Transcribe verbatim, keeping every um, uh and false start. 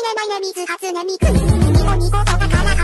れないね水発ね水。ニコニコとだから